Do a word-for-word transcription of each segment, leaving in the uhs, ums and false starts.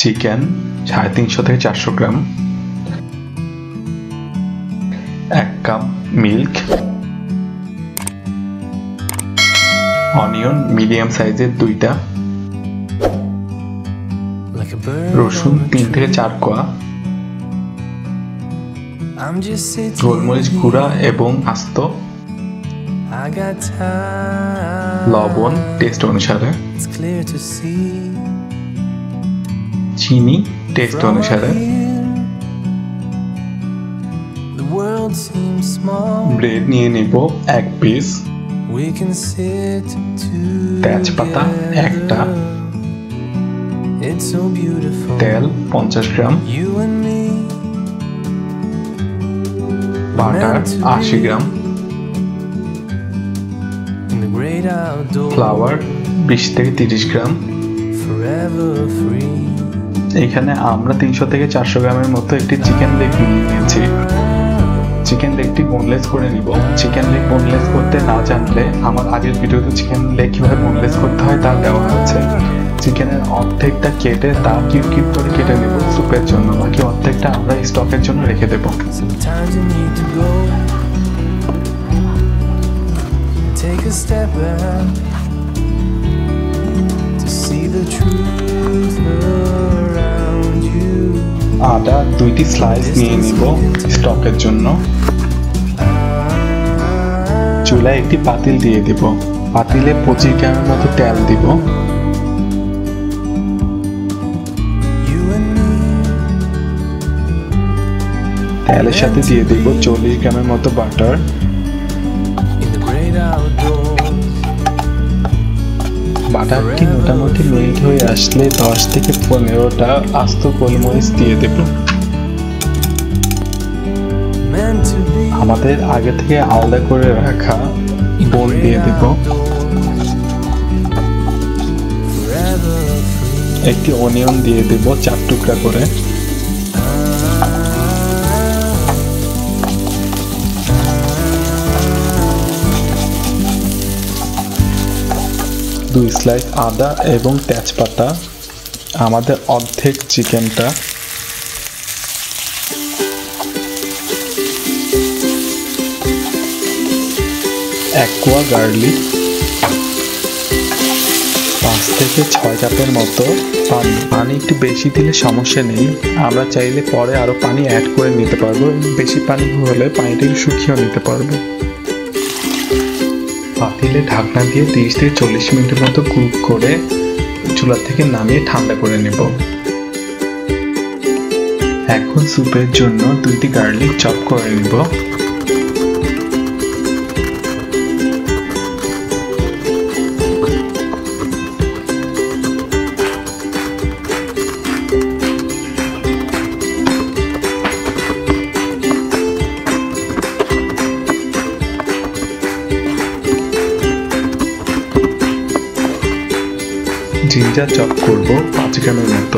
Chicken সাড়ে তিনশো থেকে চারশো গ্রাম, এক কাপ মিল্ক, অনিয়ন মিডিয়াম সাইজের দুইটা, রসুন তিন থেকে চার কোয়া, গোলমরিচ গুঁড়া এবং আস্ত, লবণ টেস্ট অনুসারে, চিনি টেস্ট অনুসারে, ব্রেড নিয়ে নেব এক পিস, তেজপাতা একটা, তেল পঞ্চাশ গ্রাম, বাটার আশি গ্রাম, ফ্লাওয়ার বিশ থেকে তিরিশ গ্রাম। এখানে আমরা তিনশো থেকে চারশো গ্রামের মতো একটি চিকেন লেগ নিয়েছি। চিকেন লেগটি বোনলেস করে নিব। চিকেন লেগ বোনলেস করতে না জানলে আমার আগের ভিডিওতে চিকেন লেগ কিভাবে বোনলেস করতে হয় তা দেওয়া আছে। চিকেনের অর্ধেকটা কেটে তা কিউব কিউব করে কেটে নেব স্যুপের জন্য, বাকি অর্ধেকটা আমরা স্টকের জন্য রেখে দেব। Take a step back to see the truth around you. আদা দুইটি স্লাইস নিয়ে নিব স্টকের জন্য। চুলায় একটি পাতিল দিয়ে দেব। পাতিলে পঁচিশ গ্রামের মতো তেল দিব। তেলের সাথে দিয়ে দেব চল্লিশ গ্রামের মতো বাটার। বাটারটি মোটামুটি মেল্ট হয়ে আসলে দশ থেকে পনেরোটা আস্ত গোলমরিচ দিয়ে দেব। আমাদের আগে থেকে আলাদা করে রাখা বোন দিয়ে দেব। একটি অনিয়ন দিয়ে দেব চার টুকরা করে। দুই স্লাইস আদা এবং তেজপাতা। আমাদের অর্ধেক চিকেনটা। এক কোয়া গার্লিক। পাঁচ থেকে ছয় কাপের মতো পানি। পানি একটু বেশি দিলে সমস্যা নেই, আমরা চাইলে পরে আরো পানি অ্যাড করে নিতে পারবো। বেশি পানি হলে পানিটা একটু শুকিয়েও নিতে পারবো। পাতিলে ঢাকনা দিয়ে তিরিশ থেকে চল্লিশ মিনিটের মতো কুক করে চুলা থেকে নামিয়ে ঠান্ডা করে নেব। এখন স্যুপের জন্য দুইটি গার্লিক চপ করে নেব। জিঞ্জার চপ করব পাঁচ গ্রামের মতো।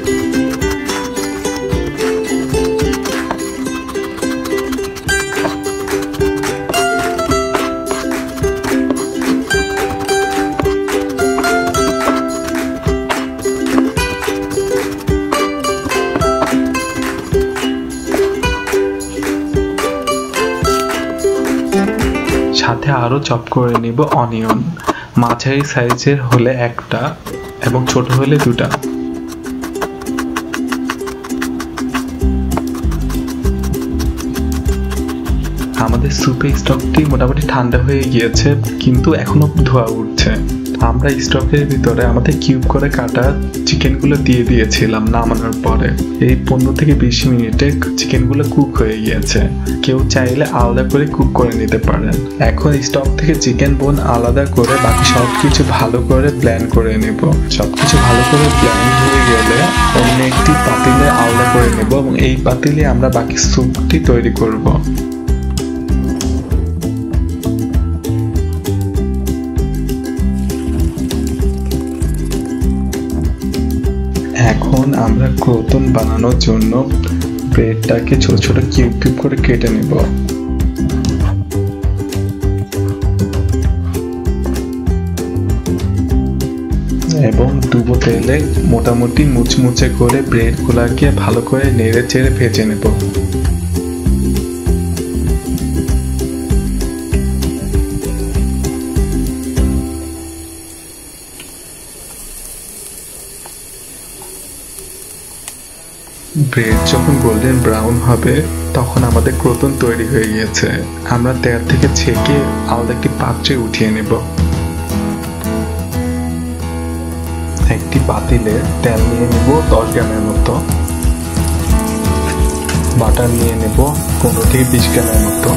সাথে আরো চপ করে নিব অনিয়ন। মাঝারি সাইজের হলে একটা এবং ছোট হলে দুটা। আমাদের স্যুপের স্টকটি মোটামুটি ঠান্ডা হয়ে গিয়েছে, কিন্তু এখনো ধোয়া উঠছে। আমরা স্টকের ভিতরে আমাদের কিউব করে কাটা চিকেনগুলো দিয়ে দিয়েছিলাম নামানোর পরে। এই পনেরো থেকে বিশ মিনিটে চিকেনগুলো কুক হয়ে গিয়েছে। কেউ চাইলে আলাদা করে কুক করে নিতে পারেন। এখন স্টক থেকে চিকেন বোন আলাদা করে বাকি সবকিছু ভালো করে ব্লেন্ড করে নেব। সবকিছু ভালো করে ব্লেন্ড হয়ে গেলে অন্য একটি পাতিলে আলাদা করে নেব এবং এই পাতিলে আমরা বাকি স্যুপটি তৈরি করব। এখন আমরা ক্রোটন বানানোর জন্য ব্রেডটাকে ছোট ছোট কিউব কিউব করে কেটে নেব। এবং ডুবো তেলে মোটামুটি মুচমুচে করে ব্রেডগুলোকে ভালো করে নেড়ে চেড়ে ভেজে নেব। ব্রেড যখন গোল্ডেন ব্রাউন হবে তখন আমাদের ক্রোটন তৈরি হয়ে গিয়েছে। আমরা তেল থেকে ছেঁকে আলাদা একটি পাত্রে উঠিয়ে নেব। একটি পাতিলে তেল নিয়ে নেব দশ গ্রামের মতো, বাটার নিয়ে নেব পনেরো থেকে বিশ গ্রামের মতো,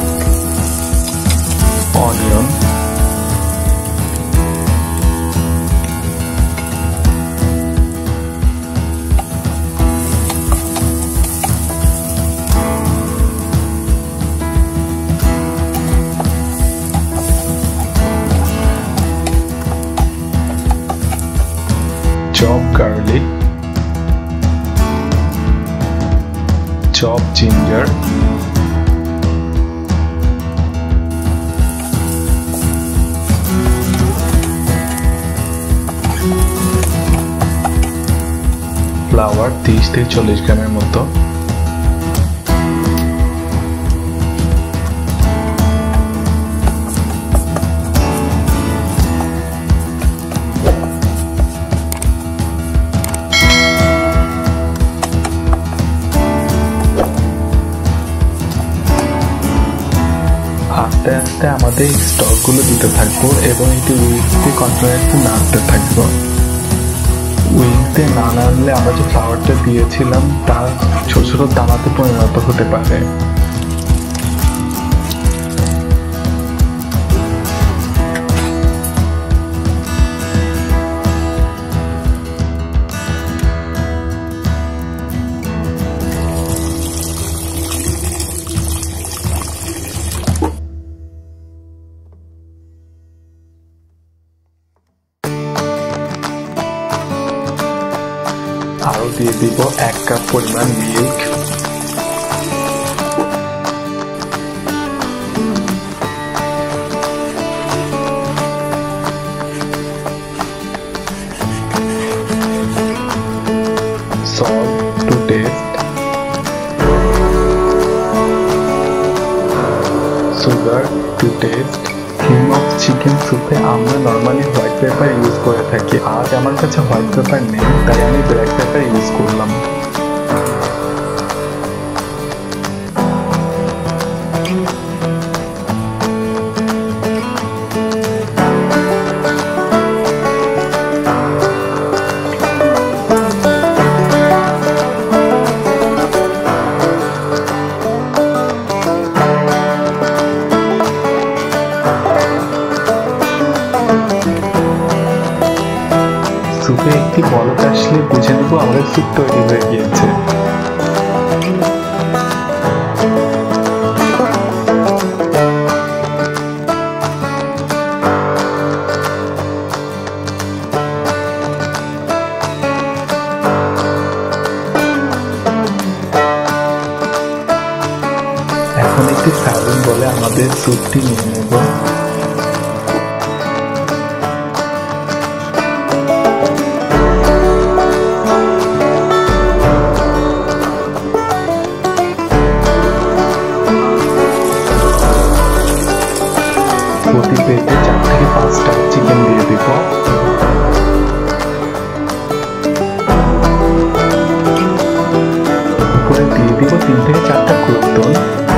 onion, chopped garlic, chopped ginger, flour ত্রিশ থেকে চল্লিশ গ্রামের মতো, আস্তে আস্তে আমাদের স্টকগুলো দিতে থাকবো এবং এটি উইংস দিয়ে কন্টিনিউয়াসলি নাড়তে থাকবো। উইংস দিয়ে না নাড়লে আমরা যে ফ্লাওয়ারটা দিয়েছিলাম তার ছোট ছোট দানাতে পরিণত হতে পারে। আরো দিয়ে দিব এক কাপ পরিমাণ milk, salt to taste, sugar to taste। King of chicken স্যুপে আমরা নর্মালি হোয়াইট পেপার ইউজ করে থাকি। আজ আমার কাছে হোয়াইট পেপার নেই, তাই আমি ব্ল্যাক পেপার ইউজ করলাম। সুপে একটি বলক আসলে বুঝে নেব আমাদের স্যুপ তৈরি হয়ে গিয়েছে। এখন একটি সার্ভিং বলে আমাদের স্যুপটি নিয়ে নেব। প্রতি প্লেটে চার থেকে পাঁচটা চিকেন দিয়ে দিব। উপরে দিয়ে দিব তিন থেকে চারটা ক্রোটন।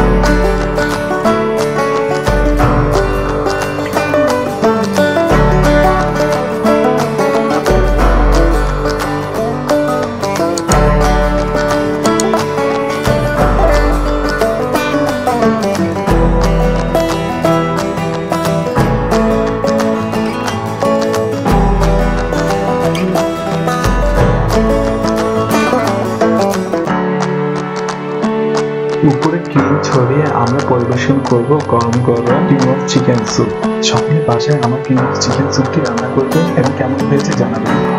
উপরে ক্রিম ছড়িয়ে আমরা পরিবেশন করব গরম গরম কিং অফ চিকেন স্যুপ। সকলে বাসায় আমার কিং অফ চিকেন স্যুপটি রান্না করবেন এবং কেমন হয়েছে জানাবেন।